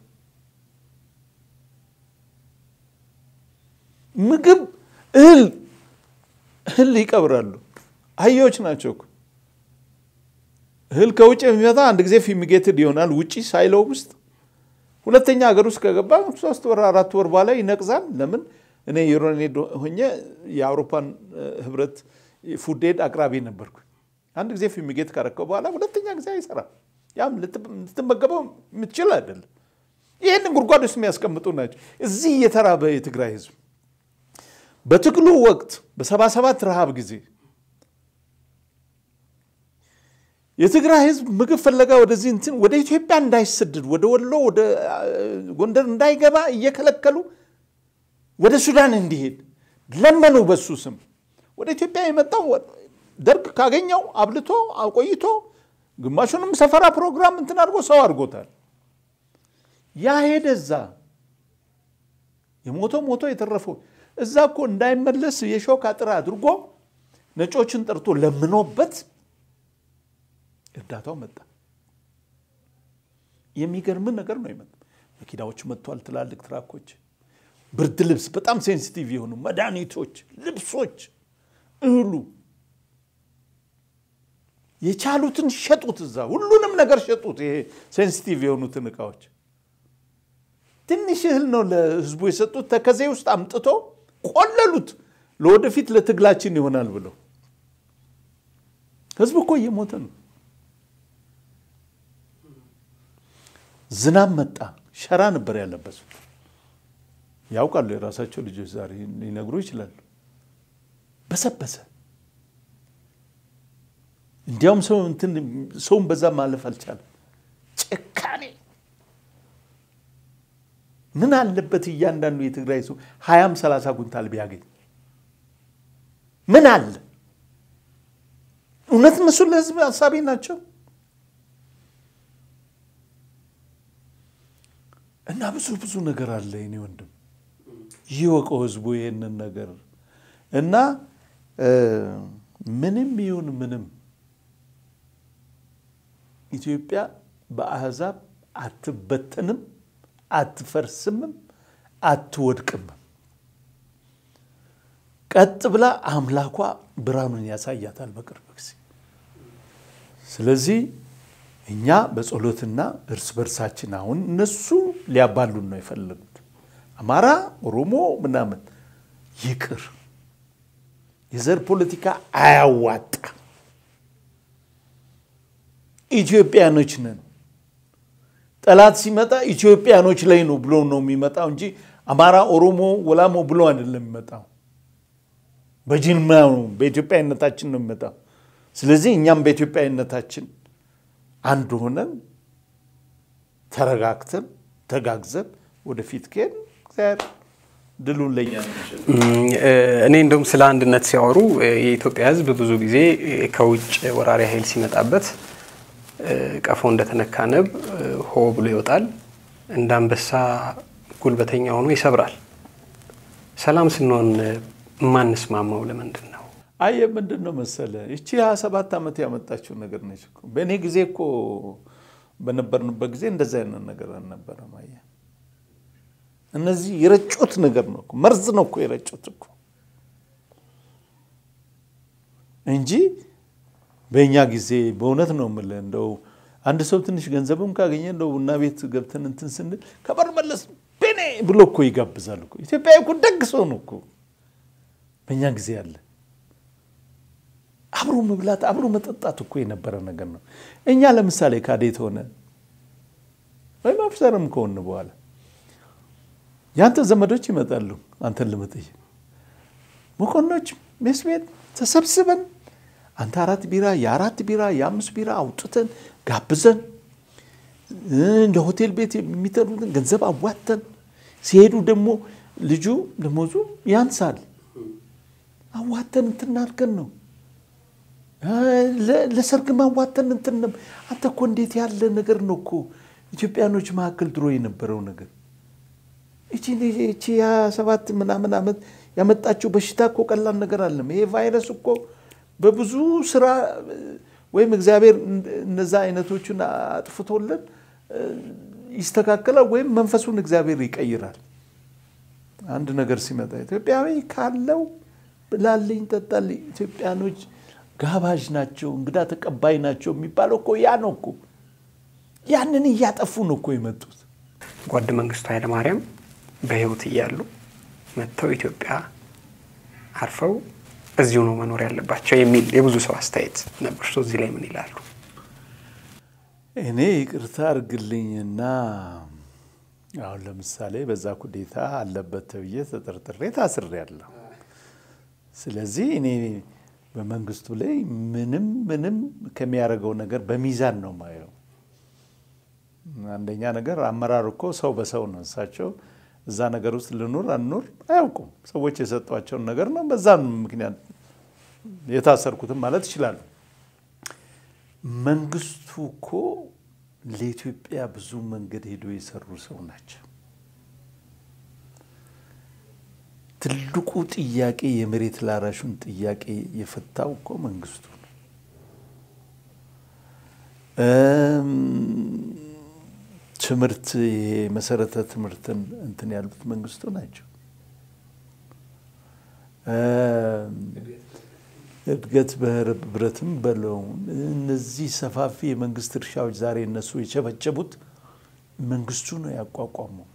A: ምግብ እህል እህል ይቀብራሉ አህዮች ናቸው እህል ከውጭ የሚመጣ አንድ ጊዜ ፊሚጌትድ ይሆናል ውጪ ሳይለው ውስጥ ሁለተኛ ሀገር ውስጥ ከገባ ሶስት ወር አራት ወር በኋላ ይነቅዛል ለምን እኔ ዩሮኔድ ሆኜ የአውሮፓን ህብረት ፉዴድ አቅራቢ ነበርኩ አንድ ጊዜ ፊሚጌት ካረከው በኋላ ሁለተኛ ጊዜ አይሰራ ያም ልትመገበው ምትችል አይደል ይሄን ጉርጓድ ውስጥ የሚያስቀምጡ ናቸው እዚህ የተራበ የትግራይ ህዝብ በትግሉ ወቅት በ77 ረሃብ ጊዜ የትግራይ ህዝብ ምግብ ፈለጋ ወደዚህ እንትን ወደ ኢትዮጵያ እንዳይሰደድ ወደ ወሎ ወደ ጎንደር እንዳይገባ እየከለከሉ ወደ ሱዳን እንዲሄድ ለመኑ በሱ ስም ወደ ኢትዮጵያ የመጣው ደርግ ካገኘው አብልቶ አቆይቶ ግማሹንም ሰፈራ ፕሮግራም እንትን አድርጎ ሰው አድርጎታል ያ ሄደዛ የሞቶ ሞቶ የተረፈው እዛኮ እንዳይመለስ የሾክ አጥራ አድርጎ ነጮችን ጠርቶ ለምኖበት እርዳታው መጣ የሚገርም ነገር ነው ይመጣ መኪናዎች መጥቷል ትላልቅ ትራኮች ብርድ ልብስ በጣም ሴንሲቲቭ የሆኑ መድኃኒቶች ልብሶች እህሉ የቻሉትን ሸጡት እዛ ሁሉንም ነገር ሸጡት ይሄ ሴንሲቲቭ የሆኑትን እቃዎች ትንሽ እህል ነው ለህዝቡ የሰጡት ተከዜ ውስጥ አምጥቶ ቆለሉት ለወደፊት ለትግላችን ይሆናል ብለው ህዝቡ እኮ እየሞተ ነው ዝናብ መጣ ሸራ ነበር ያለበት ያውቃሉ የራሳቸው ልጆች ዛሬ ሊነግሩ ይችላሉ በሰበሰ እንዲያውም ሰው እንትን ሰውን በዛ ማለፍ አልቻለም ጭካኔ ምን አለበት እያንዳንዱ የትግራይ ሰው ሃያ ሰላሳ ኩንታል ቢያገኝ ምን አለ እውነት መስሉ ለህዝብ አሳቢ ናቸው እና ብዙ ብዙ ነገር አለ የኔ ወንድም ይወቀው ህዝቡ ይሄንን ነገር እና ምንም ይሁን ምንም ኢትዮጵያ በአህዛብ አትበተንም አትፈርስም አትወድቅም ቀጥ ብላ አምላኳ ብርሃኑን ያሳያታል በቅርብ ጊዜ ስለዚህ እኛ በጸሎትና እርስ በርሳችን አሁን እነሱ ሊያባሉን ነው የፈለጉት አማራ ኦሮሞ ምናምን ይቅር የዘር ፖለቲካ አያዋጣ ኢትዮጵያኖች ነን ጠላት ሲመጣ ኢትዮጵያኖች ላይ ነው ብሎ ነው የሚመጣው እንጂ አማራ ኦሮሞ ወላሞ ብሎ አይደለም የሚመጣው በጅምማው በኢትዮጵያነታችን ነው የሚመጣው ስለዚህ እኛም በኢትዮጵያነታችን አንድ ሆነን ተረጋግተን ተጋግዘን ወደፊት ከን እግዚአብሔር ድሉን ለኛ ነው
B: እኔ እንደውም ስለ አንድነት ሲያወሩ የኢትዮጵያ ህዝብ ብዙ ጊዜ ከውጭ ወራሪ ኃይል ሲመጣበት ቀፎ እንደተነካነብ ሆ ብሎ ይወጣል እንዳንበሳ ጉልበተኛ ሆኖ ይሰብራል ሰላም ስንሆን ማንስማማው ለምንድን ነው
A: አየ ምንድነው መሰለ እቺ ሃያ ሰባት አመት ያመጣችው ነገር ነች እኮ በእኔ ጊዜ እኮ በነበርንበት ጊዜ እንደዛ አይነት ነገር አልነበረ ማየ እነዚህ የረጩት ነገር ነው እኮ መርዝ ነው እኮ የረጩት እኮ እንጂ በእኛ ጊዜ በእውነት ነው ማለት እንደው አንድ ሰው ትንሽ ገንዘብም ካገኘ እንደው እና ቤት ገብተን እንትን ስንል ከበር መለስ በኔ ብሎ እኮ ይጋብዛል እኮ ኢትዮጵያ እኮ ደግ ሰው ነው እኮ በእኛ ጊዜ ያለ አብሮ መብላት አብሮ መጠጣት እኮ የነበረ ነገር ነው እኛ ለምሳሌ ካዴት ሆነ ወይ ማፍሰርም ከሆነ በኋላ ያንተ ዘመዶች ይመጣሉ አንተን ለመጠየቅ መኮንኖች መስቤት ተሰብስበን አንተ አራት ቢራ ያራት ቢራ ያምስት ቢራ አውጥተን ጋብዘን እንደ ሆቴል ቤት የሚተሩትን ገንዘብ አዋተን ሲሄዱ ደግሞ ልጁ ደሞዙ ያንሳል አዋተን እንትናርገን ነው ለሰርግ ማዋተን እንትንም አንተ እኮ እንዴት ያለ ነገር ነው እኮ ኢትዮጵያኖች ማከል ድሮ የነበረው ነገር እቺ እቺ ሃያ ሰባት ምናምን አመት ያመጣችው በሽታ እኮ ቀላል ነገር አይደለም ይሄ ቫይረስ እኮ በብዙ ስራ ወይም እግዚአብሔር እነዛ አይነቶችን አጥፍቶልን ይስተካከላል ወይም መንፈሱን እግዚአብሔር ይቀይራል አንድ ነገር ሲመጣ ኢትዮጵያዊ ካለው ብላልኝ ተጣል ኢትዮጵያኖች ጋባዥ ናቸው እንግዳ ተቀባይ ናቸው የሚባለው እኮ ያ ነው እኮ ያንን ያጠፉ ነው እኮ የመጡት
B: ጓድ መንግስቱ ኃይለ ማርያም በህይወት ይያሉ መተው ኢትዮጵያ አርፈው እዚሁ ነው መኖር ያለባቸው የሚል የብዙ ሰው አስተያየት ነበር ሶ እዚህ ላይ ምን ይላሉ
A: እኔ ይቅርታ አርግልኝና አሁን ለምሳሌ በዛ ኩዴታ አለበት ተብዬ ተጠርጥሬ ታስሬያለሁ ስለዚህ እኔ በመንግስቱ ላይ ምንም ምንም ከሚያረጋው ነገር በሚዛን ነው ማየው አንደኛ ነገር አመራር እኮ ሰው በሰው ነው እሳቸው እዛ ነገር ውስጥ ልኑር አንኑር አያውቁም ሰዎች የሰጧቸው ነገር ነው በዛም ምክንያት የታሰርኩትም ማለት ይችላል መንግስቱ እኮ ለኢትዮጵያ ብዙ መንገድ ሄዶ የሰሩ ሰው ናቸው ትልቁ ጥያቄ የመሬት ላራሹን ጥያቄ የፈታው እኮ መንግስቱ ነው እም ትምርት የመሰረተ ትምርትን እንትን ያሉት መንግስቱ ናቸው እድገት በህብረትም በለው እነዚህ ሰፋፊ የመንግስት እርሻዎች ዛሬ እነሱ የቸበቸቡት መንግስቱ ነው ያቋቋመው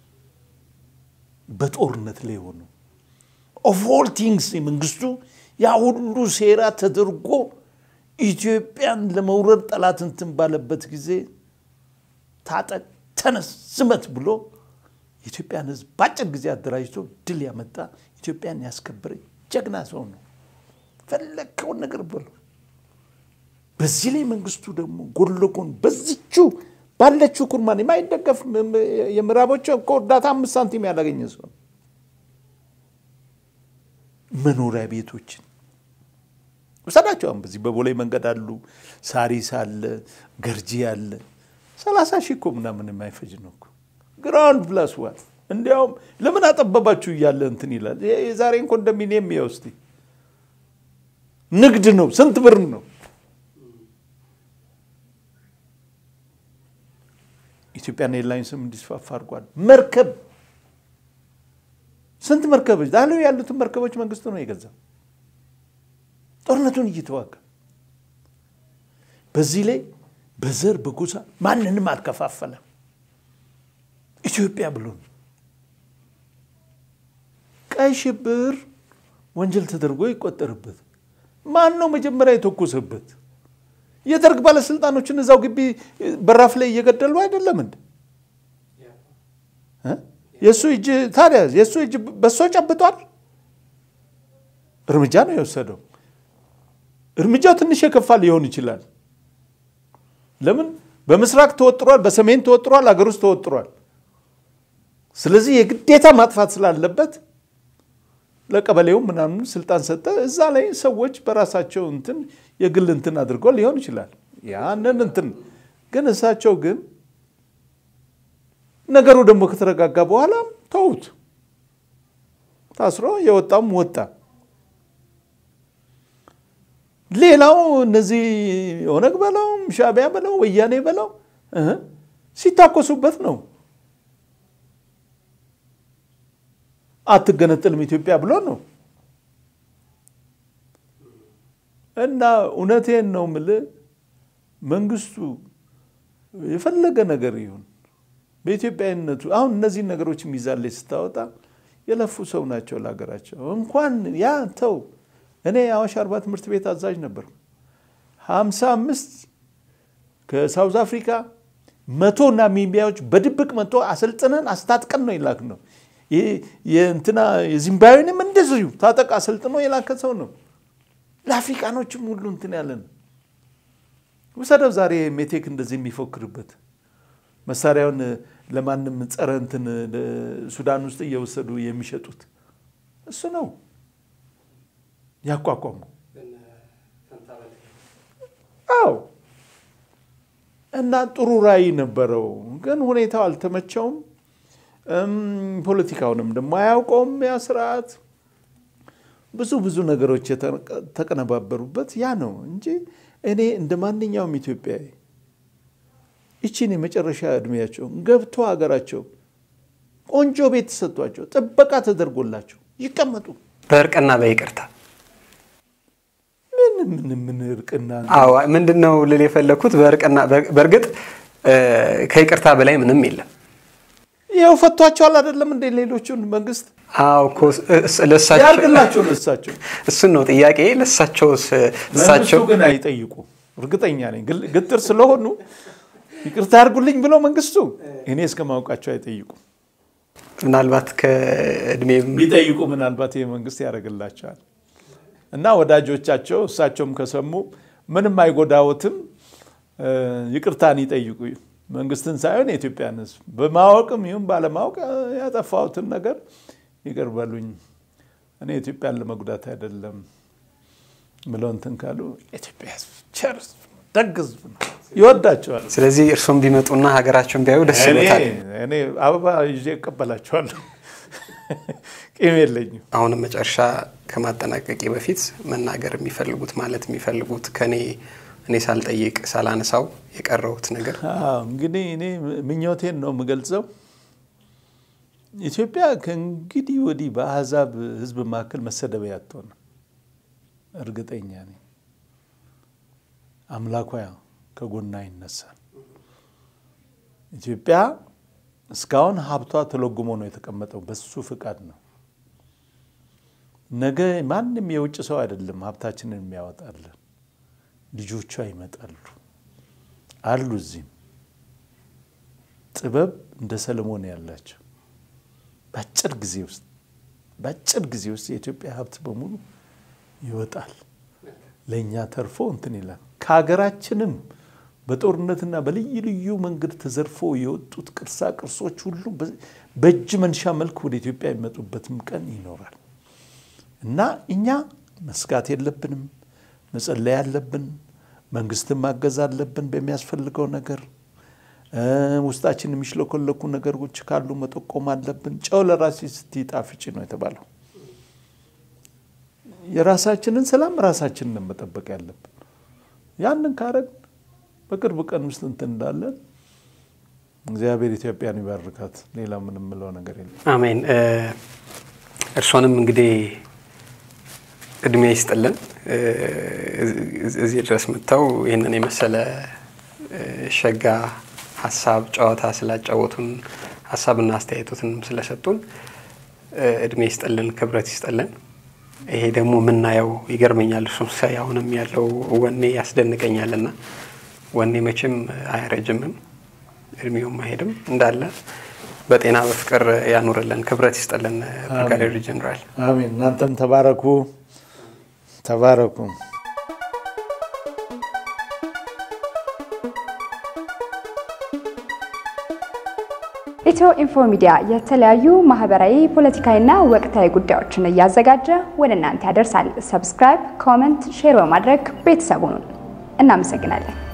A: በጦርነት ላይ ሆኖ of all things መንግስቱ ያ ሁሉ ሴራ ተደርጎ ኢትዮጵያን ለመውረድ ጠላት እንትን ባለበት ጊዜ ታጠቅ ተነስ ዝመት ብሎ ኢትዮጵያን ህዝብ ባጭር ጊዜ አደራጅቶ ድል ያመጣ ኢትዮጵያን ያስከበረ ጀግና ሰው ነው ፈለከው ነገር ብሎ በዚህ ላይ መንግስቱ ደግሞ ጎልጎን በዚቹ ባለችው ኩርማን የማይደገፍ የምራቦች ኮርዳታ አምስት ሳንቲም ያላገኘ ሰው መኖሪያ ቤቶችን ወሰዳቸው በዚህ በቦሌ መንገድ አሉ ሳሪስ አለ ገርጂ አለ ሰላሳ ሺህ እኮ ምናምን የማይፈጅ ነው እኮ ግራውንድ ፕላስ ዋን እንዲያውም ለምን አጠበባችሁ ይያለ እንትን ይላል የዛሬን ኮንዶሚኒየም ይወስቲ ንግድ ነው ስንት ብር ነው ኢትዮጵያን ኤርላይንስም እንዲስፋፋ አድርጓል መርከብ ስንት መርከቦች ዳሉ ያሉት መርከቦች መንግስቱ ነው የገዛው ጦርነቱን እየተዋጋ በዚህ ላይ በዘር በጎሳ ማንንም አልከፋፈለ ኢትዮጵያ ብሎ ቀይ ሽብር ወንጀል ተደርጎ ይቆጠርበት ማን ነው መጀመሪያ የተኮሰበት የደርግ ባለስልጣኖችን እዛው ግቢ በራፍ ላይ እየገደሉ አይደለም እንዴ እ የሱ እጅ ታዲያ የሱ እጅ በሶ ጨብጧል እርምጃ ነው የወሰደው እርምጃው ትንሽ የከፋ ሊሆን ይችላል ለምን በመስራቅ ተወጥሯል በሰሜን ተወጥሯል አገር ውስጥ ተወጥሯል ስለዚህ የግዴታ ማጥፋት ስላለበት ለቀበሌው ምናምን ስልጣን ሰጠ እዛ ላይ ሰዎች በራሳቸው እንትን የግል እንትን አድርገው ሊሆን ይችላል ያንን እንትን ግን እሳቸው ግን ነገሩ ደግሞ ከተረጋጋ በኋላ ተውት ታስሮ የወጣም ወጣ ሌላው እነዚህ ኦነግ በለው ሻቢያ በለው ወያኔ በለው እህ ሲታኮሱበት ነው አትገነጥልም ኢትዮጵያ ብሎ ነው እና ኡነቴን ነው ምለ መንግስቱ የፈለገ ነገር ይሁን በኢትዮጵያነቱ አሁን እነዚህ ነገሮች ሚዛን ላይ ስታወጣ የለፉ ሰው ናቸው ለሀገራቸው እንኳን ያ ተው እኔ አዋሽ አርባ ትምህርት ቤት አዛዥ ነበር ሃምሳ አምስት ከሳውዝ አፍሪካ መቶ ናሚቢያዎች በድብቅ መቶ አሰልጥነን አስታጥቀን ነው ይላክ ነው የእንትና የዚምባብዌንም እንደዚሁ ታጠቅ አሰልጥኖ ይላከ ሰው ነው ለአፍሪካኖችም ሁሉ እንትን ያለን ወሰደው ዛሬ ሜቴክ እንደዚህ የሚፎክርበት መሳሪያውን ለማንም ጸረ እንትን ሱዳን ውስጥ እየወሰዱ የሚሸጡት እሱ ነው ያቋቋሙ አው እና ጥሩ ራይ ነበረው ግን ሁኔታው አልተመቸውም እም ፖለቲካውንም ደሞ ያውቀውም ያ ስርዓት ብዙ ብዙ ነገሮች ተቀነባበሩበት ያ ነው እንጂ እኔ እንደማንኛውም ኢትዮጵያዊ እቺን የመጨረሻ እድሜያቸው ገብቶ ሀገራቸው ቆንጆ ቤት ተሰጥቷቸው ጥበቃ ተደርጎላቸው ይቀመጡ
B: በርቀና በይቅርታ
A: ምን ምን ምን እርቅና
B: አዎ ምንድነው ለሌ ፈለኩት በርቀና በርግጥ ከይቅርታ በላይ ምንም የለም
A: ያው ፈቷቸዋል አይደለም እንደ ሌሎቹን መንግስት
B: አው ኮስ ለሳቸው
A: ያርግላቸው ለሳቸው
B: እሱ ነው ጥያቄ ለሳቸው
A: ለሳቸው ግን አይጠይቁ እርግጠኛ ነኝ ግጥር ስለሆኑ ይቅርታ አርጉልኝ ብሎ መንግስቱ እኔ እስከማውቃቸው አይጠይቁ
B: ምናልባት ከእድሜ
A: ቢጠይቁ ምናልባት የመንግስት ያረጋላቸዋል እና ወዳጆቻቸው እሳቸውም ከሰሙ ምንም አይጎዳውትም ይቅርታን ይጠይቁ መንግስትን ሳይሆን የኢትዮጵያን ህዝብ በማወቅም ይሁን ባለማወቅ ያጠፋውትን ነገር ይቀርባሉኝ እኔ ኢትዮጵያን ለመጉዳት አይደለም ምሎንተን ካሉ ኢትዮጵያ ቸርስ ደግዝ ይወዳቸዋል
B: ስለዚህ እርሱም ቢመጡና ሀገራቸውን ቢያዩ ደስ ይላል
A: እኔ አበባ ይዤ እቀበላቸዋለሁ ቂም
B: አሁን መጨረሻ ከማጠናቀቂ በፊት መናገር የሚፈልጉት ማለት የሚፈልጉት ከኔ እኔ ሳልጠይቅ ሳላነሳው የቀረውት ነገር
A: አዎ እንግዲህ እኔ ምኞቴን ነው የምገልጸው ኢትዮጵያ ከእንግዲህ ወዲህ በአሕዛብ ህዝብ ማከል መሰደቢያ አትሆን እርግጠኛ ነኝ አምላኳ ከጎና ይነሳል ኢትዮጵያ እስካሁን ሀብቷ ተለጉሞ ነው የተቀመጠው በሱ ፍቃድ ነው ነገ ማንንም የውጭ ሰው አይደለም ሀብታችንን የሚያወጣልን ልጆቿ ይመጣሉ አሉ እዚህ ጥበብ እንደ ሰለሞን ያላቸው በአጭር ጊዜ ውስጥ በአጭር ጊዜ ውስጥ የኢትዮጵያ ሀብት በሙሉ ይወጣል ለኛ ተርፎ እንትን ይላል ከሀገራችንም በጦርነትና በልዩ ልዩ መንገድ ተዘርፎ የወጡት ቅርሳ ቅርሶች ሁሉ በእጅ መንሻ መልክ ወደ ኢትዮጵያ የሚመጡበትም ቀን ይኖራል እና እኛ መስጋት የለብንም መጸለይ ያለብን መንግስትን ማገዝ አለብን በሚያስፈልገው ነገር ውስጣችን የሚሽለኮለኩ ነገሮች ካሉ መጠቆም አለብን ጨው ለራስ ስትጣፍጭ ነው የተባለው የራሳችንን ሰላም ራሳችንን መጠበቅ ያለብን ያንን ካረግ በቅርብ ቀን ውስጥ እንትን እንዳለን እግዚአብሔር ኢትዮጵያን ይባርካት ሌላ ምንም ምለው ነገር የለም
B: አሜን እርሶንም እንግዲህ እድሜ ይስጥልን እዚህ ድረስ መጣው ይሄንን የመሰለ ሸጋ ሐሳብ ጨዋታ ስላጫወቱን ሐሳብና አስተያየቶትን ስለሰጡን እድሜ ይስጥልን ክብረት ይስጥልን ይሄ ደግሞ ምናየው ይገርመኛል እሱም ሳይሆንም ያለው ወኔ ያስደንቀኛልና ወኔ መቼም አይረጅም እድሜውም አይሄድም እንዳለ በጤና በፍቅር ያኑርልን ክብረት ይስጥልን ብርጋዴር ጀነራል
A: አሜን እናንተም ተባረኩ ተባረኩ
C: ኢትዮኢንፎ ሚዲያ የተለያዩ ማህበራዊ ፖለቲካዊና ወቅታዊ ጉዳዮችን ያዘጋጀ ወደ እናንተ ያደርሳል ሰብስክራይብ ኮሜንት ሼር በማድረግ ቤተሰቡን እናመሰግናለን